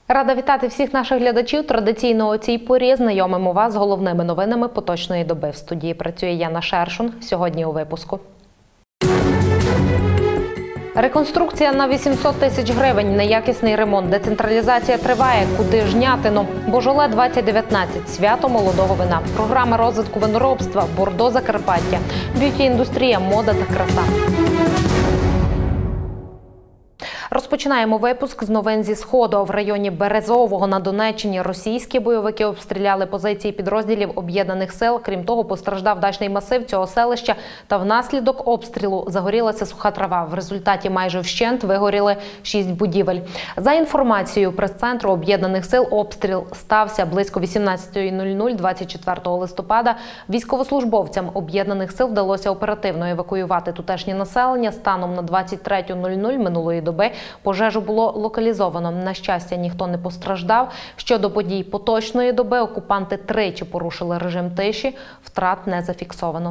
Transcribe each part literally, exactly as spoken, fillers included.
Рада вітати всіх наших глядачів. Традиційно о цій порі знайомимо вас з головними новинами поточної доби. В студії працює Яна Шершун. Сьогодні у випуску. Реконструкція на вісімсот тисяч гривень, неякісний ремонт, децентралізація триває, куди жнятино. Божоле двадцять дев'ятнадцять, свято молодого вина, програма розвитку виноробства, Бордо Закарпаття, б'юті-індустрія, мода та краса. Розпочинаємо випуск з новин зі Сходу. В районі Березового на Донеччині російські бойовики обстріляли позиції підрозділів Об'єднаних сил. Крім того, постраждав дачний масив цього селища та внаслідок обстрілу загорілася суха трава. В результаті майже вщент вигоріли шість будівель. За інформацією прес-центру Об'єднаних сил, обстріл стався близько вісімнадцятої нуль нуль двадцять четвертого листопада. Військовослужбовцям Об'єднаних сил вдалося оперативно евакуювати тутешнє населення. Станом на двадцять третю нуль нуль минулої доби пожежу було локалізовано. На щастя, ніхто не постраждав. Щодо подій поточної доби, окупанти тричі порушили режим тиші. Втрат не зафіксовано.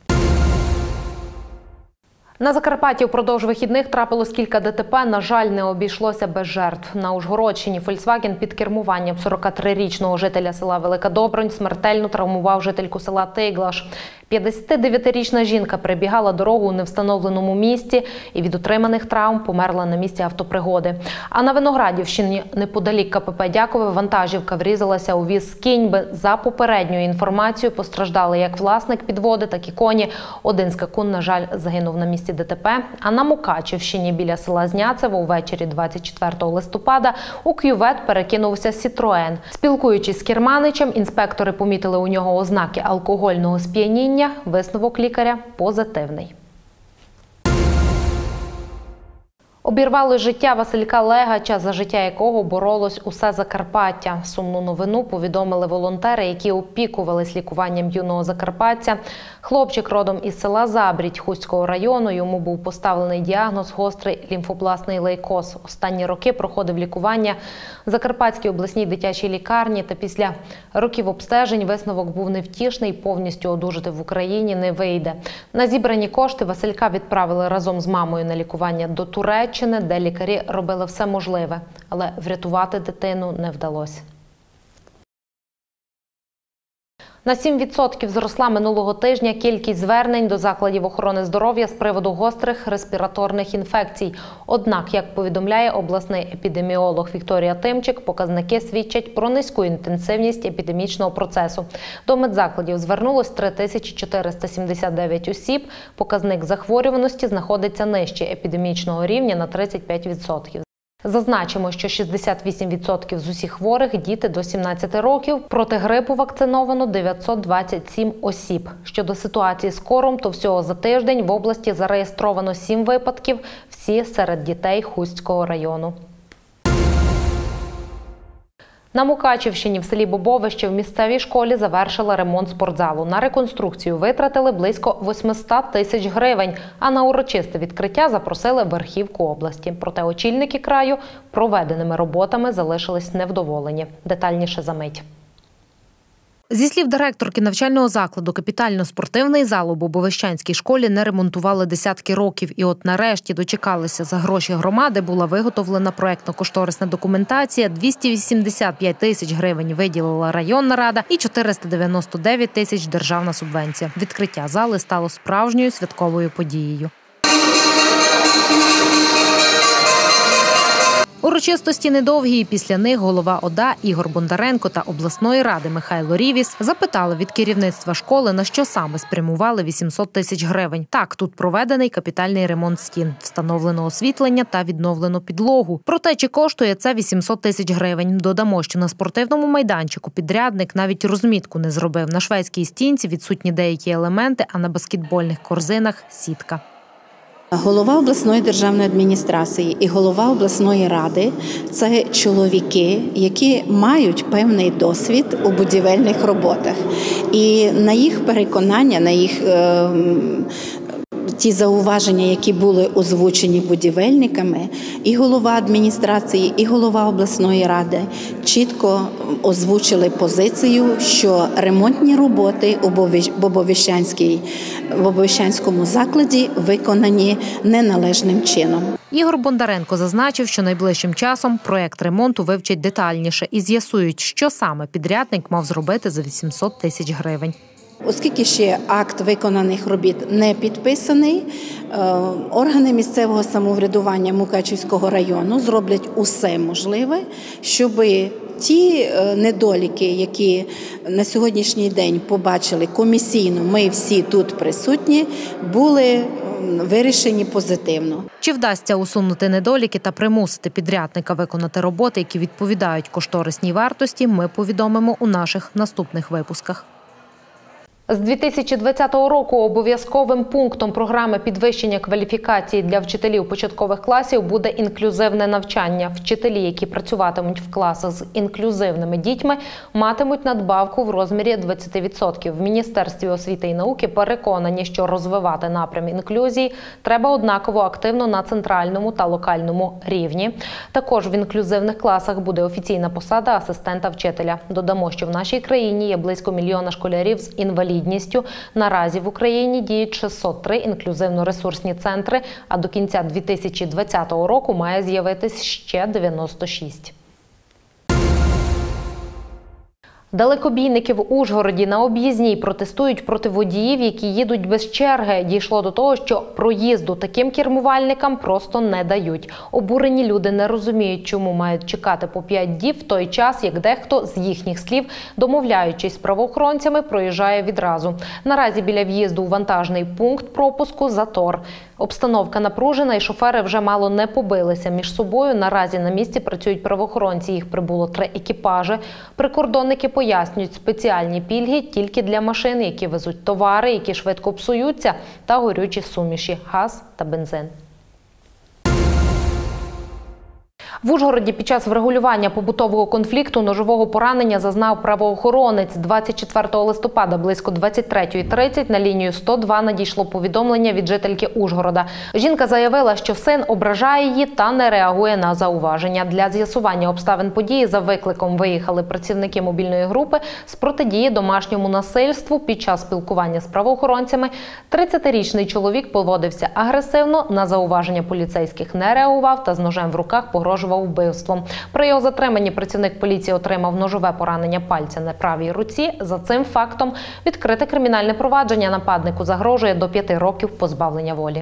На Закарпатті впродовж вихідних трапилось кілька ДТП. На жаль, не обійшлося без жертв. На Ужгородщині «Фольксваген» під кермуванням сорокатрирічного жителя села Велика Добронь смертельно травмував жительку села Тиглаш. п'ятдесятидев'ятирічна жінка перебігала дорогу у невстановленому місці і від отриманих травм померла на місці автопригоди. А на Виноградівщині, неподалік ка пе пе Дякове, вантажівка врізалася у віз з кіньби. За попередньою інформацією, постраждали як власник підводи, так і коні. Один скакун, на жаль, загинув на місці де те пе. А на Мукачівщині біля села Зняцево увечері двадцять четвертого листопада у кювет перекинувся Сітроен. Спілкуючись з керманичем, інспектори помітили у нього ознаки алкогольного сп'яніння. Висновок лікаря позитивний. Обірвали життя Василька Легача, за життя якого боролось усе Закарпаття. Сумну новину повідомили волонтери, які опікувались лікуванням юного закарпатця. Хлопчик родом із села Забрідь Хустського району. Йому був поставлений діагноз – гострий лімфобластний лейкоз. Останні роки проходив лікування в Закарпатській обласній дитячій лікарні. Та після років обстежень висновок був невтішний. Повністю одужати в Україні не вийде. На зібрані кошти Василька відправили разом з мамою на лікування до Туреччини, де лікарі робили все можливе, але врятувати дитину не вдалося. На сім відсотків зросла минулого тижня кількість звернень до закладів охорони здоров'я з приводу гострих респіраторних інфекцій. Однак, як повідомляє обласний епідеміолог Вікторія Тимчик, показники свідчать про низьку інтенсивність епідемічного процесу. До медзакладів звернулось три тисячі чотириста сімдесят дев'ять осіб. Показник захворюваності знаходиться нижче епідемічного рівня на тридцять п'ять відсотків. Зазначимо, що шістдесят вісім відсотків з усіх хворих – діти до сімнадцяти років. Проти грипу вакциновано дев'ятсот двадцять сім осіб. Щодо ситуації з кором, то всього за тиждень в області зареєстровано сім випадків, всі серед дітей Хустського району. На Мукачівщині в селі Бобовище в місцевій школі завершили ремонт спортзалу. На реконструкцію витратили близько восьмисот тисяч гривень, а на урочисте відкриття запросили верхівку області. Проте очільники краю проведеними роботами залишились невдоволені. Детальніше за мить. Зі слів директорки навчального закладу, капітально-спортивний зал у Бобовищанській школі не ремонтували десятки років. І от нарешті дочекалися. За гроші громади була виготовлена проєктно-кошторисна документація, двісті вісімдесят п'ять тисяч гривень виділила районна рада і чотириста дев'яносто дев'ять тисяч державна субвенція. Відкриття зали стало справжньою святковою подією. Урочистості недовгі, і після них голова ОДА Ігор Бондаренко та обласної ради Михайло Рівіс запитали від керівництва школи, на що саме спрямували вісімсот тисяч гривень. Так, тут проведений капітальний ремонт стін, встановлено освітлення та відновлено підлогу. Проте, чи коштує це вісімсот тисяч гривень? Додамо, що на спортивному майданчику підрядник навіть розмітку не зробив. На шведській стінці відсутні деякі елементи, а на баскетбольних корзинах – сітка. Голова обласної державної адміністрації і голова обласної ради – це чоловіки, які мають певний досвід у будівельних роботах. І на їх переконання, на їх ті зауваження, які були озвучені будівельниками, і голова адміністрації, і голова обласної ради чітко озвучили позицію, що ремонтні роботи у Бобовіщанській, в Бобовіщанському закладі виконані неналежним чином. Ігор Бондаренко зазначив, що найближчим часом проєкт ремонту вивчать детальніше і з'ясують, що саме підрядник мав зробити за вісімсот тисяч гривень. Оскільки ще акт виконаних робіт не підписаний, органи місцевого самоврядування Мукачівського району зроблять усе можливе, щоб ті недоліки, які на сьогоднішній день побачили комісійно, ми всі тут присутні, були вирішені позитивно. Чи вдасться усунути недоліки та примусити підрядника виконати роботи, які відповідають кошторисній вартості, ми повідомимо у наших наступних випусках. З дві тисячі двадцятого року обов'язковим пунктом програми підвищення кваліфікації для вчителів початкових класів буде інклюзивне навчання. Вчителі, які працюватимуть в класах з інклюзивними дітьми, матимуть надбавку в розмірі двадцять відсотків. В Міністерстві освіти і науки переконані, що розвивати напрям інклюзії треба однаково активно на центральному та локальному рівні. Також в інклюзивних класах буде офіційна посада асистента вчителя. Додамо, що в нашій країні є близько мільйона школярів з інвалідністю. Наразі в Україні діють шістсот три інклюзивно-ресурсні центри, а до кінця дві тисячі двадцятого року має з'явитись ще дев'яносто шість. Далекобійники в Ужгороді на об'їзній протестують проти водіїв, які їдуть без черги. Дійшло до того, що проїзду таким кермувальникам просто не дають. Обурені люди не розуміють, чому мають чекати по п'ять діб в той час, як дехто з їхніх слів, домовляючись з правоохоронцями, проїжджає відразу. Наразі біля в'їзду у вантажний пункт пропуску затор. Обстановка напружена і шофери вже мало не побилися між собою. Наразі на місці працюють правоохоронці, їх прибуло три екіпажі. Прикордонники пояснюють, спеціальні пільги тільки для машин, які везуть товари, які швидко псуються, та горючі суміші – газ та бензин. В Ужгороді під час врегулювання побутового конфлікту ножового поранення зазнав правоохоронець. двадцять четвертого листопада близько двадцять третьої тридцять на лінію сто два надійшло повідомлення від жительки Ужгорода. Жінка заявила, що син ображає її та не реагує на зауваження. Для з'ясування обставин події за викликом виїхали працівники мобільної групи з протидії домашньому насильству. Під час спілкування з правоохоронцями тридцятирічний чоловік поводився агресивно, на зауваження поліцейських не реагував та з ножем в руках погрожував вбивством. При його затриманні працівник поліції отримав ножове поранення пальця на правій руці. За цим фактом відкрите кримінальне провадження. Нападнику загрожує до п'яти років позбавлення волі.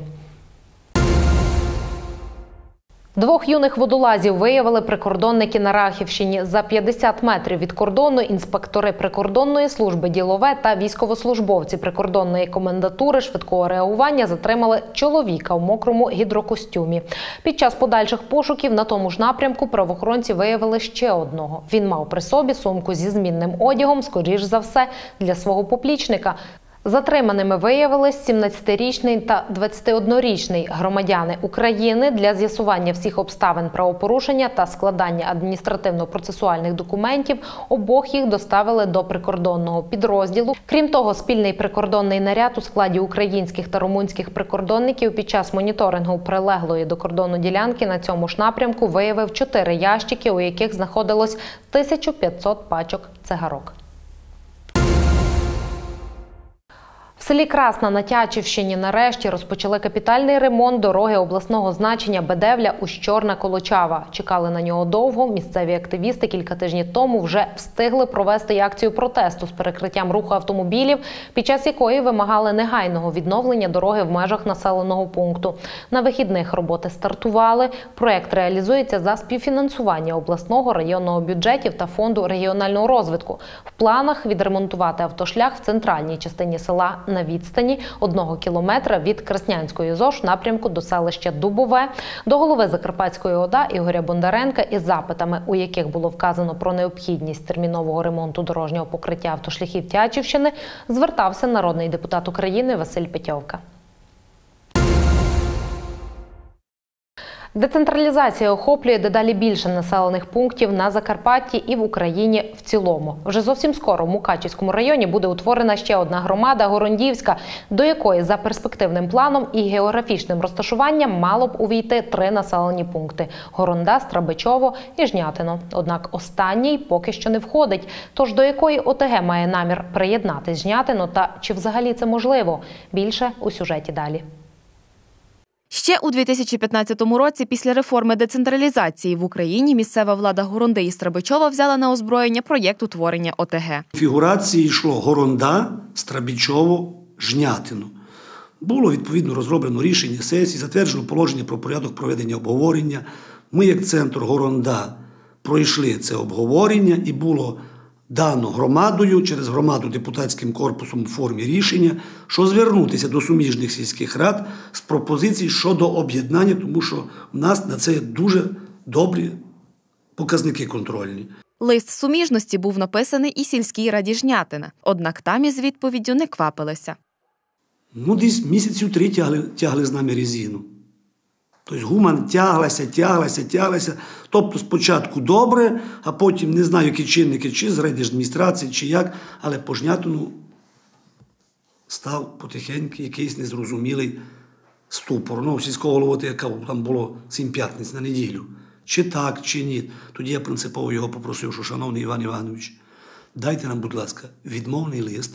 Двох юних водолазів виявили прикордонники на Рахівщині. За п'ятдесят метрів від кордону інспектори прикордонної служби «Ділове» та військовослужбовці прикордонної комендатури швидкого реагування затримали чоловіка в мокрому гідрокостюмі. Під час подальших пошуків на тому ж напрямку правоохоронці виявили ще одного. Він мав при собі сумку зі змінним одягом, скоріш за все, для свого поплічника. Затриманими виявились сімнадцятирічний та двадцятиоднорічний громадяни України. Для з'ясування всіх обставин правопорушення та складання адміністративно-процесуальних документів обох їх доставили до прикордонного підрозділу. Крім того, спільний прикордонний наряд у складі українських та румунських прикордонників під час моніторингу прилеглої до кордону ділянки на цьому ж напрямку виявив чотири ящики, у яких знаходилось тисяча п'ятсот пачок цигарок. В селі Красна на Тячівщині нарешті розпочали капітальний ремонт дороги обласного значення Бедевля-Ущорна-Колочава. Чекали на нього довго. Місцеві активісти кілька тижнів тому вже встигли провести акцію протесту з перекриттям руху автомобілів, під час якої вимагали негайного відновлення дороги в межах населеного пункту. На вихідних роботи стартували. Проект реалізується за співфінансування обласного, районного бюджетів та фонду регіонального розвитку. В планах відремонтувати автошлях в центральній частині села на відстані одного кілометра від Краснянської ЗОЖ напрямку до селища Дубове. До голови Закарпатської ОДА Ігоря Бондаренка із запитами, у яких було вказано про необхідність термінового ремонту дорожнього покриття автошляхів Тячівщини, звертався народний депутат України Василь Петьовка. Децентралізація охоплює дедалі більше населених пунктів на Закарпатті і в Україні в цілому. Вже зовсім скоро в Мукачівському районі буде утворена ще одна громада – Горондівська, до якої за перспективним планом і географічним розташуванням мало б увійти три населені пункти – Горонда, Страбичово і Жнятино. Однак останній поки що не входить. Тож до якої ОТГ має намір приєднатись Жнятино та чи взагалі це можливо? Більше у сюжеті далі. Ще у дві тисячі п'ятнадцятому році після реформи децентралізації в Україні місцева влада Горонди і Страбичова взяла на озброєння проєкт утворення ОТГ. В фігурації йшло Горонда, Страбичово, Жнятино. Було відповідно розроблено рішення сесії, затверджено положення про порядок проведення обговорення. Ми, як центр Горонда, пройшли це обговорення і було дано громадою, через громаду депутатським корпусом у формі рішення, що звернутися до суміжних сільських рад з пропозицій щодо об'єднання, тому що в нас на це дуже добрі показники контрольні. Лист суміжності був написаний і сільській раді Жнятина, однак там із відповіддю не квапилися. Ну, десь місяців три тягли, тягли з нами резину. Тобто гуман тяглася, тяглася, тяглася. Тобто спочатку добре, а потім не знаю, які чинники, чи з райдержадміністрації, чи як, але по Жнятину став потихеньку якийсь незрозумілий ступор. Ну, сільського голови, яка там було сім п'ятниць на неділю. Чи так, чи ні. Тоді я принципово його попросив, що, шановний Іван Іванович, дайте нам, будь ласка, відмовний лист,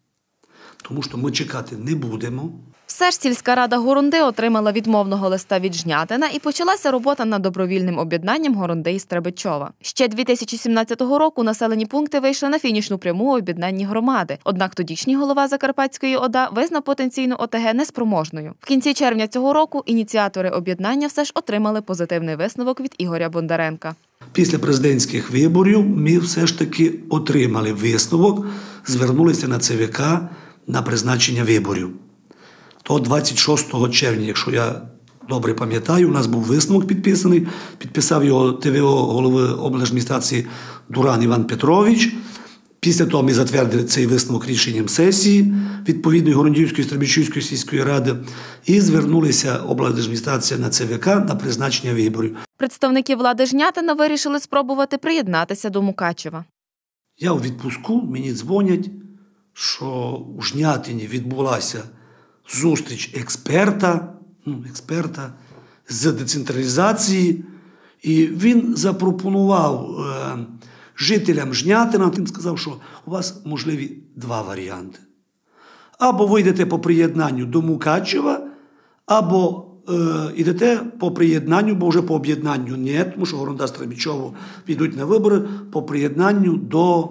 тому що ми чекати не будемо. Все ж сільська рада Горонди отримала відмовного листа від Жнятина і почалася робота над добровільним об'єднанням Горонди і Страбичова. Ще дві тисячі сімнадцятого року населені пункти вийшли на фінішну пряму у об'єднанні громади. Однак тодішній голова Закарпатської ОДА визнав потенційну ОТГ неспроможною. В кінці червня цього року ініціатори об'єднання все ж отримали позитивний висновок від Ігоря Бондаренка. Після президентських виборів ми все ж таки отримали висновок, звернулися на Це Ве Ка на призначення виборів. То двадцять шостого червня, якщо я добре пам'ятаю, у нас був висновок підписаний, підписав його Те Ве О голови облдержадміністрації Дуран Іван Петрович. Після того ми затвердили цей висновок рішенням сесії відповідної Горондівської Страбичівської сільської ради і звернулися облдержадміністрація на Це Ве Ка на призначення виборів. Представники влади Жнятина вирішили спробувати приєднатися до Мукачева. Я у відпуску, мені дзвонять, що у Жнятині відбулася зустріч експерта, ну, експерта з децентралізації, і він запропонував е, жителям Жнятина, тим сказав, що у вас можливі два варіанти. Або ви йдете по приєднанню до Мукачева, або е, йдете по приєднанню, бо вже по об'єднанню ні, тому що Горонда, Страбичово підуть на вибори, по приєднанню до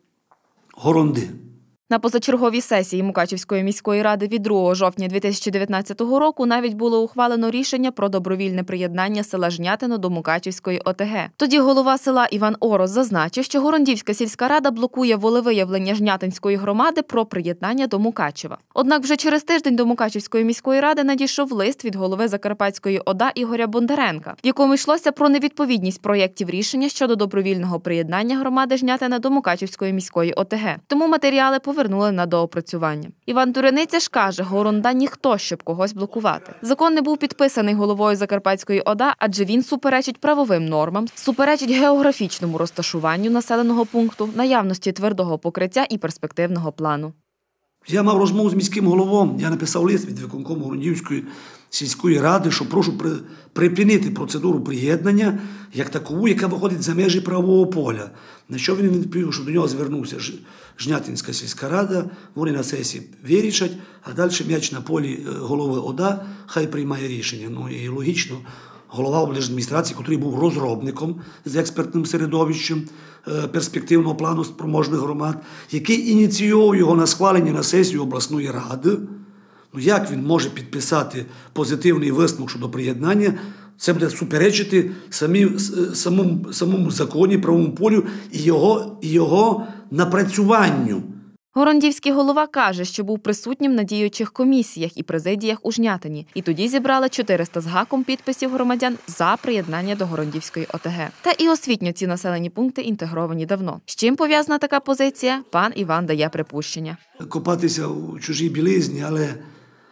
Горонди. На позачерговій сесії Мукачівської міської ради від другого жовтня дві тисячі дев'ятнадцятого року навіть було ухвалено рішення про добровільне приєднання села Жнятино до Мукачівської ОТГ. Тоді голова села Іван Орос зазначив, що Горондівська сільська рада блокує волевиявлення Жнятинської громади про приєднання до Мукачева. Однак вже через тиждень до Мукачівської міської ради надійшов лист від голови Закарпатської ОДА Ігоря Бондаренка, в якому йшлося про невідповідність проєктів рішення щодо добровільного приєднання громади Жнятина до Мукачівської міської ОТГ. Тому матеріали повернули на доопрацювання. Іван Турениця ж каже, Горонда ніхто, щоб когось блокувати. Закон не був підписаний головою Закарпатської ОДА, адже він суперечить правовим нормам, суперечить географічному розташуванню населеного пункту, наявності твердого покриття і перспективного плану. Я мав розмову з міським головом, я написав лист від виконкому Горондівської сільської ради, що прошу припинити процедуру приєднання як такову, яка виходить за межі правового поля. На що він відповів, що до нього звернувся Жнятинська сільська рада, вони на сесії вирішать, а далі м'яч на полі голови ОДА, хай приймає рішення. Ну і логічно, голова облдержадміністрації, який був розробником з експертним середовищем перспективного плану спроможних громад, який ініційовував його на схвалення на сесію обласної ради. Ну як він може підписати позитивний висновок щодо приєднання? Це буде суперечити самі, самому, самому законі, правовому полю і його, і його напрацюванню. Горондівський голова каже, що був присутнім на діючих комісіях і президіях у Жнятині. І тоді зібрали чотириста з гаком підписів громадян за приєднання до Горондівської ОТГ. Та і освітньо ці населені пункти інтегровані давно. З чим пов'язана така позиція, пан Іван дає припущення. Копатися у чужій білизні, але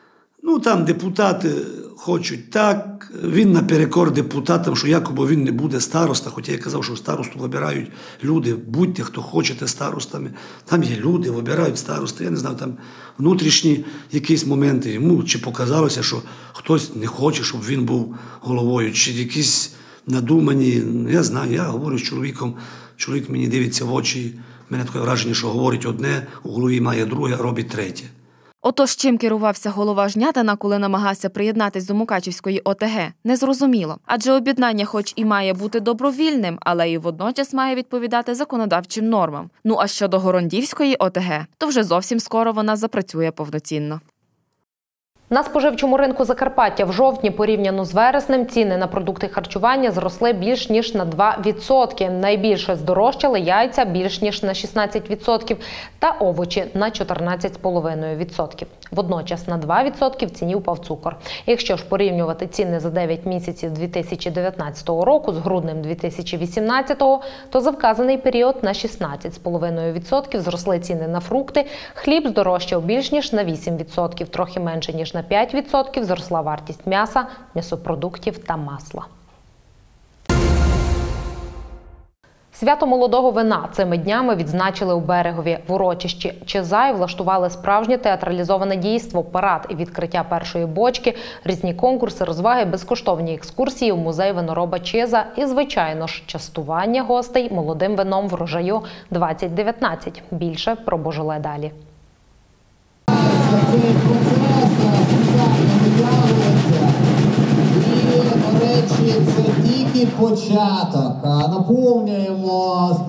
Ну, там депутати хочуть так, він наперекор депутатам, що якоби він не буде староста, хоча я казав, що старосту вибирають люди, будьте, хто хочете старостами. Там є люди, вибирають старости, я не знаю, там внутрішні якісь моменти. Йому чи показалося, що хтось не хоче, щоб він був головою, чи якісь надумані, я знаю, я говорю з чоловіком, чоловік мені дивиться в очі, в мене таке враження, що говорить одне, у голові має друге, а робить третє. Отож, чим керувався голова Жнятина, коли намагався приєднатись до Мукачівської ОТГ, незрозуміло. Адже об'єднання хоч і має бути добровільним, але і водночас має відповідати законодавчим нормам. Ну а щодо Горондівської ОТГ, то вже зовсім скоро вона запрацює повноцінно. На споживчому ринку Закарпаття в жовтні порівняно з вереснем ціни на продукти харчування зросли більш ніж на два відсотки. Найбільше здорожчали яйця більш ніж на шістнадцять відсотків та овочі на чотирнадцять цілих п'ять десятих відсотка. Водночас на два відсотки в ціні впав цукор. Якщо ж порівнювати ціни за дев'ять місяців дві тисячі дев'ятнадцятого року з груднем дві тисячі вісімнадцятого, то за вказаний період на шістнадцять цілих п'ять десятих відсотка зросли ціни на фрукти, хліб здорожчав більш ніж на вісім відсотків, трохи менше ніж на п'ять відсотків зросла вартість м'яса, м'ясопродуктів та масла. Свято молодого вина цими днями відзначили у Берегові. В урочищі Чезай влаштували справжнє театралізоване дійство, парад і відкриття першої бочки, різні конкурси, розваги, безкоштовні екскурсії у музей винороба Чеза і, звичайно ж, частування гостей молодим вином врожаю двадцять дев'ятнадцять. Більше про Божоле далі. І, до речі, це тільки початок. Наповнюємо.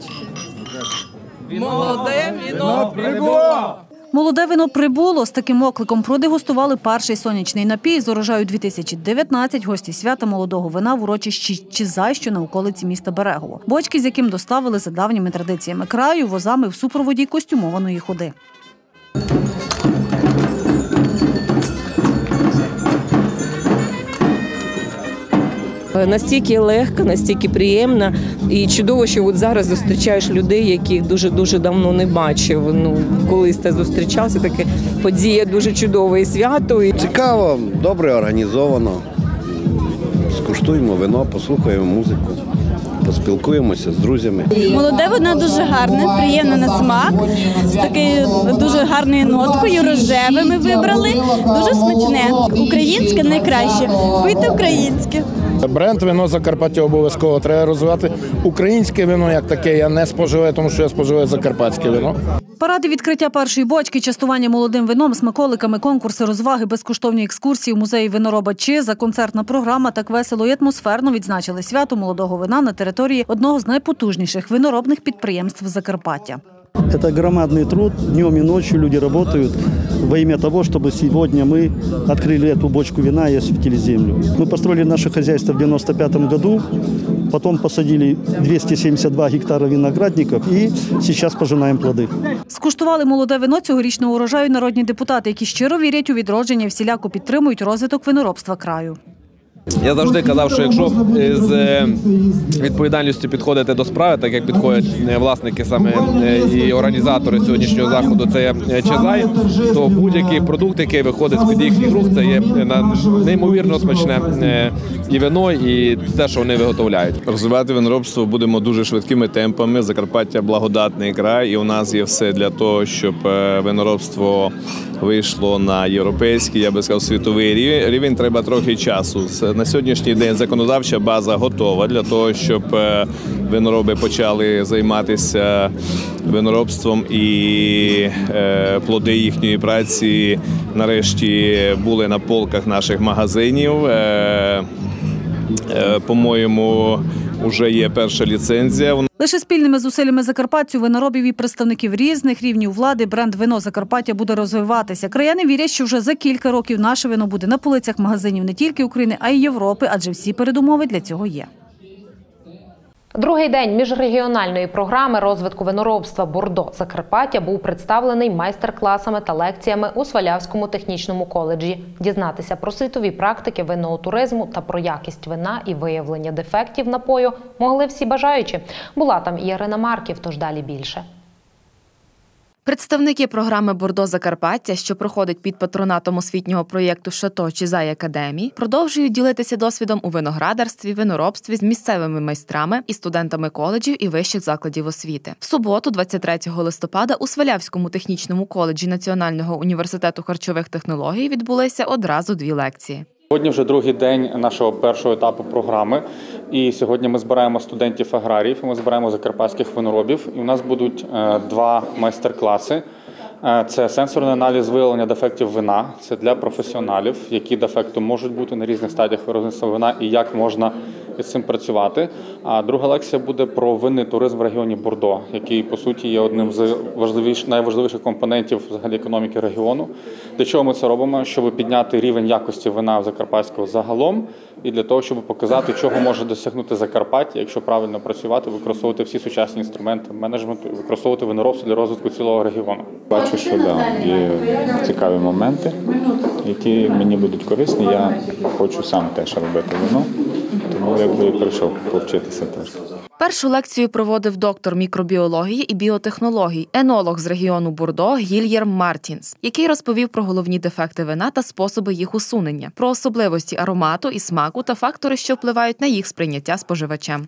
Молоде віно прибуло! Молоде вино прибуло. З таким окликом продегустували перший сонячний напій з урожаю дві тисячі дев'ятнадцять гості свята молодого вина в урочищі Чезай, що на околиці міста Берегово. Бочки, з яким доставили за давніми традиціями краю, возами в супроводі костюмованої ходи. Настільки легко, настільки приємно і чудово, що от зараз зустрічаєш людей, яких дуже-дуже давно не бачив. Ну, колись ти зустрічався, таке подія дуже чудова і свято. Цікаво, добре організовано. Скуштуємо вино, послухаємо музику, поспілкуємося з друзями. Молоде вино дуже гарне, приємне на смак, з такою дуже гарною ноткою, рожеве ми вибрали, дуже смачне. Українське найкраще, пийте українське. Бренд вино Закарпаття обов'язково треба розвивати. Українське вино як таке я не споживаю, тому що я споживаю закарпатське вино. Паради відкриття першої бочки, частування молодим вином, смаколиками, конкурси, розваги, безкоштовні екскурсії в музеї винороба Чеза, концертна програма так весело і атмосферно відзначили свято молодого вина на території одного з найпотужніших виноробних підприємств Закарпаття. Это громадный труд, днем и ночью люди работают во имя того, чтобы сегодня мы открыли эту бочку вина и осветили землю. Мы построили наше хозяйство в девяносто пятом году, потом посадили двести семьдесят два гектара виноградников и сейчас пожинаем плоды. Скуштували молоде вино цьогорічного урожаю народні депутати, які щиро вірять у відродження і всіляко підтримують розвиток виноробства краю. Я завжди казав, що якщо з відповідальністю підходити до справи, так як підходять власники саме і організатори сьогоднішнього заходу, це є Чезай, то будь-який продукт, який виходить з-під їхніх рук, це є неймовірно смачне і вино, і те, що вони виготовляють. Розвивати виноробство будемо дуже швидкими темпами. Закарпаття – благодатний край, і у нас є все для того, щоб виноробство вийшло на європейський, я би сказав, світовий рівень. Треба трохи часу. На сьогоднішній день законодавча база готова для того, щоб винороби почали займатися виноробством і плоди їхньої праці нарешті були на полках наших магазинів. По-моєму, вже є перша ліцензія. Лише спільними зусиллями закарпатців, виноробів і представників різних рівнів влади бренд «Вино Закарпаття» буде розвиватися. Краяни вірять, що вже за кілька років наше вино буде на полицях магазинів не тільки України, а й Європи, адже всі передумови для цього є. Другий день міжрегіональної програми розвитку виноробства «Бордо Закарпаття» був представлений майстер-класами та лекціями у Свалявському технічному коледжі. Дізнатися про світові практики винного туризму та про якість вина і виявлення дефектів напою могли всі бажаючі. Була там і Ірина Марків, тож далі більше. Представники програми «Бордо Закарпаття», що проходить під патронатом освітнього проєкту «Шато Чизай Академії», продовжують ділитися досвідом у виноградарстві, виноробстві з місцевими майстрами і студентами коледжів і вищих закладів освіти. В суботу, двадцять третього листопада, у Свалявському технічному коледжі Національного університету харчових технологій відбулися одразу дві лекції. Сьогодні вже другий день нашого першого етапу програми, і сьогодні ми збираємо студентів-аграріїв, ми збираємо закарпатських виноробів, і у нас будуть два майстер-класи. Це сенсорний аналіз виявлення дефектів вина, це для професіоналів, які дефекти можуть бути на різних стадіях виробництва вина і як можна із цим працювати. А друга лекція буде про винний туризм в регіоні Бордо, який, по суті, є одним з важливіш, найважливіших компонентів взагалі економіки регіону. Для чого ми це робимо? Щоб підняти рівень якості вина в Закарпатського загалом і для того, щоб показати, чого може досягнути Закарпаття, якщо правильно працювати, використовувати всі сучасні інструменти менеджменту, використовувати виноробство для розвитку цілого регіону. Бачу, що да, є цікаві моменти, які мені будуть корисні. Я хочу сам теж робити вино, тому якби і прийшов повчитися теж. Першу лекцію проводив доктор мікробіології і біотехнологій, енолог з регіону Бордо Гільєрм Мартінс, який розповів про головні дефекти вина та способи їх усунення, про особливості аромату і смаку та фактори, що впливають на їх сприйняття споживачем.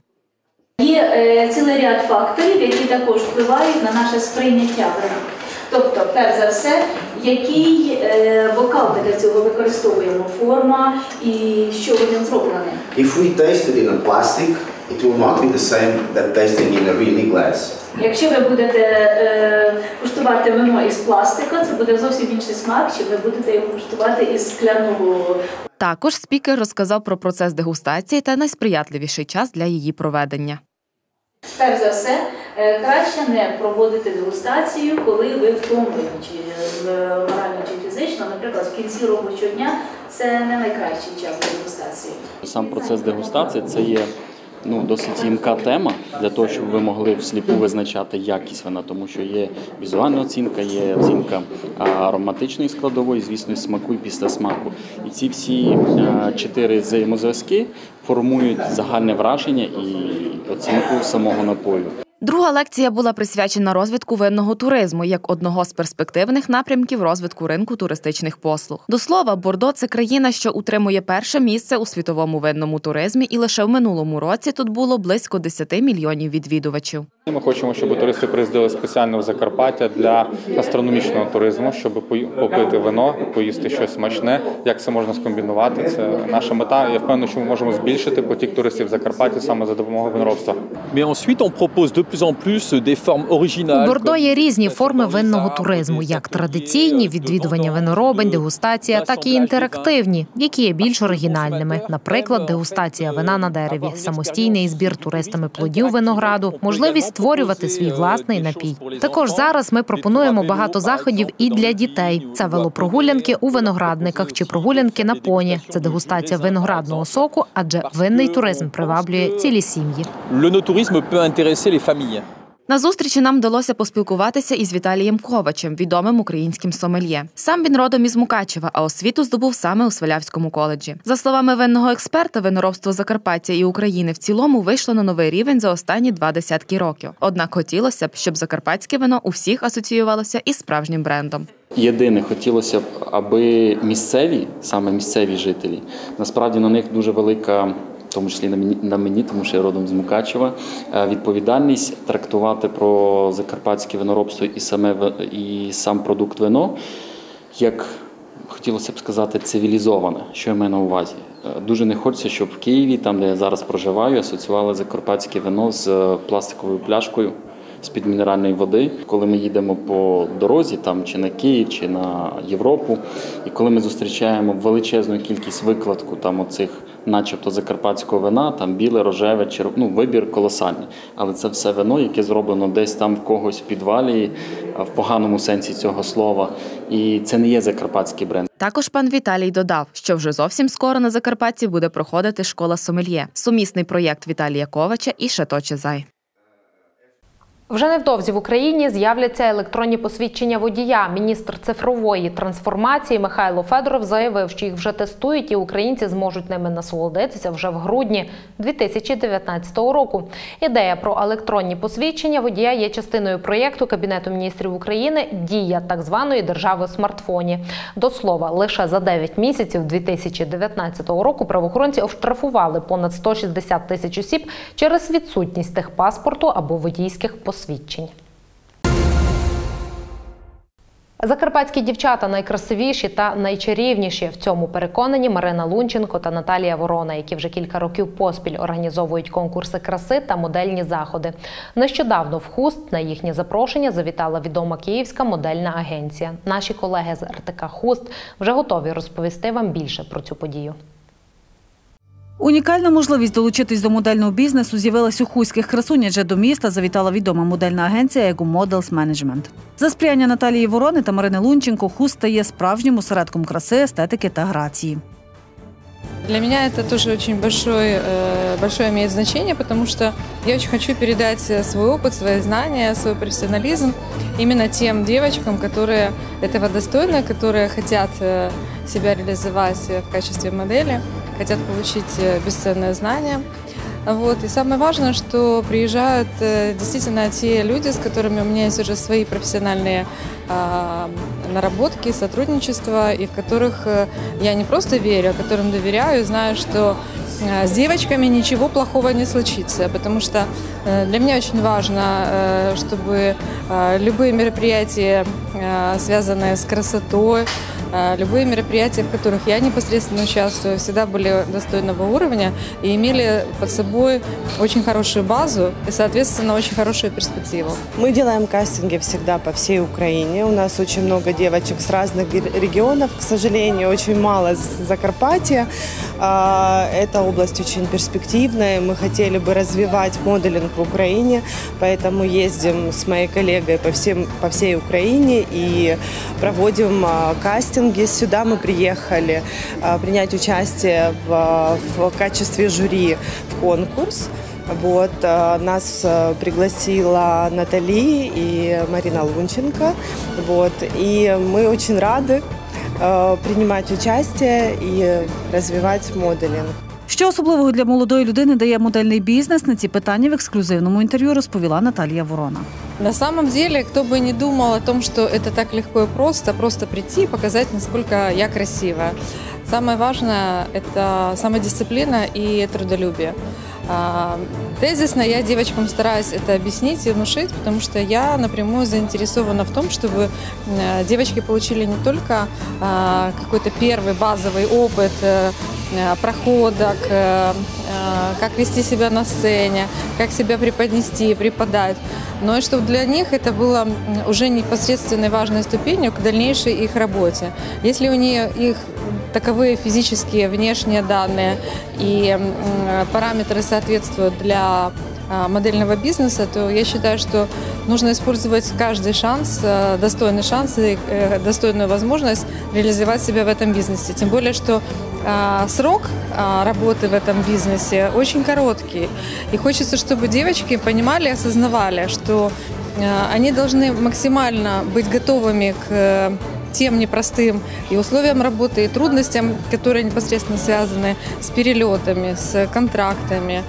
Є е, цілий ряд факторів, які також впливають на наше сприйняття вина. Тобто, перш за все, який е, бокал ми для цього використовуємо, форма і що він зроблений. If we taste it in a plastic, it will not be the same that tasting in a really glass. Якщо ви будете е, куштувати вино із пластика, це буде зовсім інший смак, чи ви будете його куштувати із скляного. Також спікер розказав про процес дегустації та найсприятливіший час для її проведення. Перш за все, краще не проводити дегустацію, коли ви втомлені, чи морально, чи фізично. Наприклад, в кінці робочого дня це не найкращий час для дегустації. Сам процес дегустації – це є ну, досить їмка тема для того, щоб ви могли всліпу визначати якість вина, тому що є візуальна оцінка, є оцінка ароматичної складової, звісно, смаку і післясмаку. І ці всі чотири взаємозв'язки формують загальне враження і оцінку самого напою. Друга лекція була присвячена розвитку винного туризму як одного з перспективних напрямків розвитку ринку туристичних послуг. До слова, Бордо – це країна, що утримує перше місце у світовому винному туризмі, і лише в минулому році тут було близько десять мільйонів відвідувачів. Ми хочемо, щоб туристи приїздили спеціально в Закарпаття для гастрономічного туризму, щоб попити вино, поїсти щось смачне. Як це можна скомбінувати? Це наша мета. Я впевнений, що ми можемо збільшити потік туристів в Закарпатті саме за допомогою виноробства. У Бордо є різні форми винного туризму, як традиційні – відвідування виноробень, дегустація, так і інтерактивні, які є більш оригінальними. Наприклад, дегустація вина на дереві, самостійний збір туристами плодів винограду, можливість створювати свій власний напій. Також зараз ми пропонуємо багато заходів і для дітей. Це велопрогулянки у виноградниках чи прогулянки на поні. Це дегустація виноградного соку, адже винний туризм приваблює цілі сім'ї. На зустрічі нам вдалося поспілкуватися із Віталієм Ковачем, відомим українським сомельє. Сам він родом із Мукачева, а освіту здобув саме у Свалявському коледжі. За словами винного експерта, виноробство Закарпаття і України в цілому вийшло на новий рівень за останні два десятки років. Однак хотілося б, щоб закарпатське вино у всіх асоціювалося із справжнім брендом. Єдине, хотілося б, аби місцеві, саме місцеві жителі, насправді на них дуже велика, в тому числі на мені, на мені, тому що я родом з Мукачева, відповідальність трактувати про закарпатське виноробство і, саме, і сам продукт вино, як хотілося б сказати, цивілізоване, що я маю на увазі. Дуже не хочеться, щоб в Києві, там, де я зараз проживаю, асоціювали закарпатське вино з пластиковою пляшкою з-під мінеральної води. Коли ми їдемо по дорозі, там, чи на Київ, чи на Європу, і коли ми зустрічаємо величезну кількість викладку там, оцих начебто закарпатського вина, там біле, рожеве, черв... ну, вибір колосальний. Але це все вино, яке зроблено десь там в когось в підвалі, в поганому сенсі цього слова. І це не є закарпатський бренд. Також пан Віталій додав, що вже зовсім скоро на Закарпатті буде проходити школа сомельє – сумісний проєкт Віталія Ковача і Шато Чизай. Вже невдовзі в Україні з'являться електронні посвідчення водія. Міністр цифрової трансформації Михайло Федоров заявив, що їх вже тестують і українці зможуть ними насолодитися вже в грудні дві тисячі дев'ятнадцятого року. Ідея про електронні посвідчення водія є частиною проєкту Кабінету міністрів України «Дія так званої держави в смартфоні». До слова, лише за дев'ять місяців дві тисячі дев'ятнадцятого року правоохоронці оштрафували понад сто шістдесят тисяч осіб через відсутність техпаспорту або водійських посвідчень. Посвідчень. Закарпатські дівчата найкрасивіші та найчарівніші. В цьому переконані Марина Лунченко та Наталія Ворона, які вже кілька років поспіль організовують конкурси краси та модельні заходи. Нещодавно в Хуст на їхнє запрошення завітала відома київська модельна агенція. Наші колеги з ер те ка Хуст вже готові розповісти вам більше про цю подію. Унікальна можливість долучитись до модельного бізнесу з'явилась у хуських красунь, адже до міста завітала відома модельна агенція «Ego Models Management». За сприяння Наталії Ворони та Марини Лунченко Хуст стає справжнім осередком краси, естетики та грації. Для меня это тоже очень большое, большое имеет значение, потому что я очень хочу передать свой опыт, свои знания, свой профессионализм именно тем девочкам, которые этого достойны, которые хотят себя реализовать в качестве модели, хотят получить бесценные знания. Вот. И самое важное, что приезжают действительно те люди, с которыми у меня есть уже свои профессиональные э, наработки, сотрудничества, и в которых я не просто верю, а которым доверяю, и знаю, что э, с девочками ничего плохого не случится, потому что э, для меня очень важно, э, чтобы э, любые мероприятия, э, связанные с красотой, любые мероприятия, в которых я непосредственно участвую, всегда были достойного уровня и имели под собой очень хорошую базу и, соответственно, очень хорошую перспективу. Мы делаем кастинги всегда по всей Украине. У нас очень много девочек с разных регионов. К сожалению, очень мало с Закарпатья. Эта область очень перспективная. Мы хотели бы развивать моделинг в Украине, поэтому ездим с моей коллегой по, всем, по всей Украине и проводим кастинги. Сюда мы приехали принять участие в, в качестве жюри в конкурс. Вот, нас пригласила Натали и Марина Лунченко. Вот, и мы очень рады принимать участие и развивать моделинг. Що особливого для молодої людини дає модельний бізнес? На ці питання в ексклюзивному інтерв'ю розповіла Наталія Ворона. На самом деле, кто бы не думал о том, что это так легко и просто, просто прийти и показать, насколько я красивая. Самое важное – это самодисциплина и трудолюбие. Тезисно я девочкам стараюсь это объяснить и внушить, потому что я напрямую заинтересована в том, чтобы девочки получили не только какой-то первый базовый опыт проходок, как вести себя на сцене, как себя преподнести, преподать, но и чтобы для них это было уже непосредственной важной ступенью к дальнейшей их работе. Если у нее их таковые физические внешние данные и параметры соответствуют для модельного бизнеса, то я считаю, что нужно использовать каждый шанс, достойный шанс и достойную возможность реализовать себя в этом бизнесе. Тем более, что срок работы в этом бизнесе очень короткий. И хочется, чтобы девочки понимали и осознавали, что они должны максимально быть готовыми к тем непростым и условиям работы, и трудностям, которые непосредственно связаны с перелетами, с контрактами,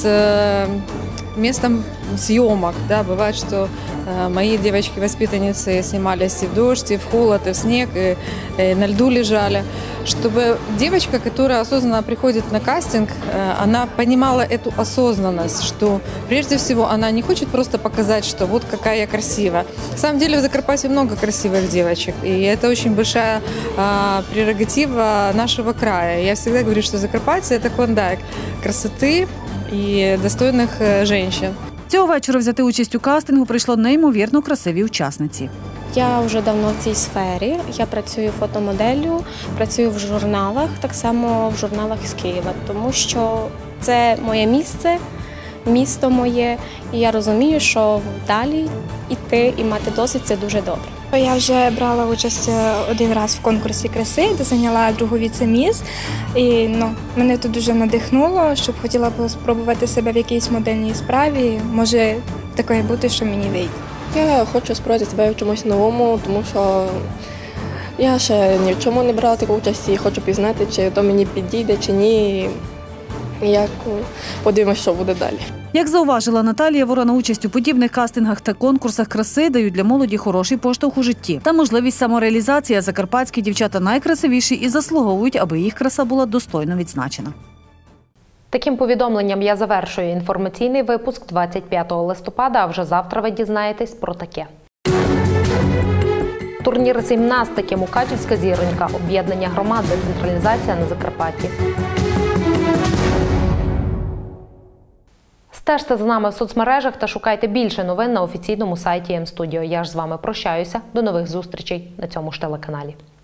с местом съемок. Да, бывает, что э, мои девочки-воспитанницы снимались и в дождь, и в холод, и в снег, и, и на льду лежали. Чтобы девочка, которая осознанно приходит на кастинг, э, она понимала эту осознанность, что прежде всего она не хочет просто показать, что вот какая я красивая. На самом деле в Закарпатье много красивых девочек, и это очень большая э, прерогатива нашего края. Я всегда говорю, что Закарпатье – это клондайк красоты і достойних жінок. Цього вечора взяти участь у кастингу прийшло неймовірно красиві учасниці. Я вже давно в цій сфері. Я працюю фотомоделлю, працюю в журналах, так само в журналах з Києва, тому що це моє місце, місто моє, і я розумію, що далі йти і мати досвід – це дуже добре. Я вже брала участь один раз в конкурсі краси, де зайняла другу віце-міс. І ну, мене тут дуже надихнуло, щоб хотіла б спробувати себе в якійсь модельній справі. Може, такої бути, що мені вийде. Я хочу спробувати себе в чомусь новому, тому що я ще ні в чому не брала таку участь і хочу пізнати, чи то мені підійде, чи ні. І як подивимось, що буде далі. Як зауважила Наталія Ворона, участь у подібних кастингах та конкурсах краси дають для молоді хороший поштовх у житті та можливість самореалізації. Закарпатські дівчата найкрасивіші і заслуговують, аби їх краса була достойно відзначена. Таким повідомленням я завершую інформаційний випуск двадцять п'ятого листопада, а вже завтра ви дізнаєтесь про таке. Турнір з гімнастики «Мукачівська зіронька», об'єднання громад, децентралізація на Закарпатті. Стежте за нами в соцмережах та шукайте більше новин на офіційному сайті М-студіо. Я ж з вами прощаюся. До нових зустрічей на цьому ж телеканалі.